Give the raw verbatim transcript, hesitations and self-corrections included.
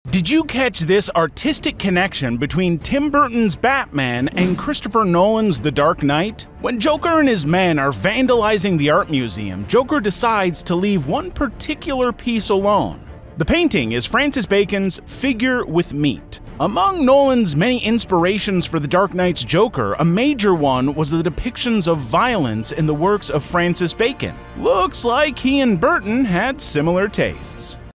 Did you catch this artistic connection between Tim Burton's Batman and Christopher Nolan's The Dark Knight? When Joker and his men are vandalizing the art museum, Joker decides to leave one particular piece alone. The painting is Francis Bacon's Figure with Meat. Among Nolan's many inspirations for The Dark Knight's Joker, a major one was the depictions of violence in the works of Francis Bacon. Looks like he and Burton had similar tastes.